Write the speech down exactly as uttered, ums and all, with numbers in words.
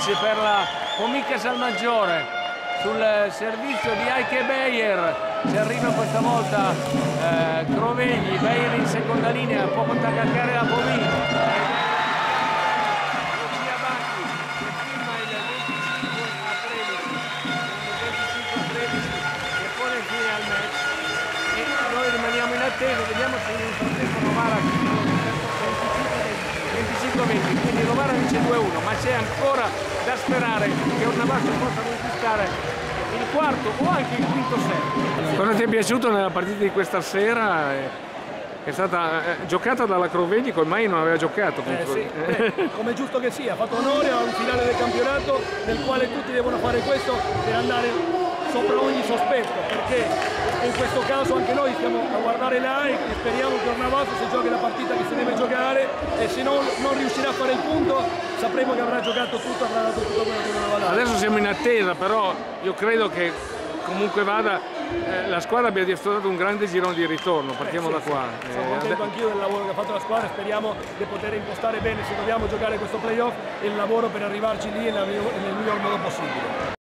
tredici per la Comica Salmaggiore sul servizio di Heike Beyer. Ci arriva questa volta eh, Crovegli, Beyer in seconda linea, può contaccare la Pomì. Rimaniamo in attesa, vediamo se nel frattempo Novara venticinque a venti, quindi Novara vince due a uno, ma c'è ancora da sperare che Ornavasto possa conquistare il quarto o anche il quinto set. Cosa ti è piaciuto nella partita di questa sera? È stata eh, giocata dalla Crovegli, come mai non aveva giocato? Eh, sì. Beh, come è giusto che sia, ha fatto onore a un finale del campionato nel quale tutti devono fare questo per andare sopra ogni sospetto, perché in questo caso anche noi stiamo a guardare là e speriamo che Ornavasto si giochi la partita che si deve giocare, e se non, non riuscirà a fare il punto sapremo che avrà giocato tutto, avrà dato tutto quello che doveva dare. Adesso siamo in attesa, però io credo che comunque vada eh, la squadra abbia dimostrato un grande girone di ritorno, partiamo eh, da sì, qua. Sì. Sono contento anch'io del lavoro che ha fatto la squadra, speriamo di poter impostare bene, se dobbiamo giocare questo playoff, il lavoro per arrivarci lì nel miglior modo possibile.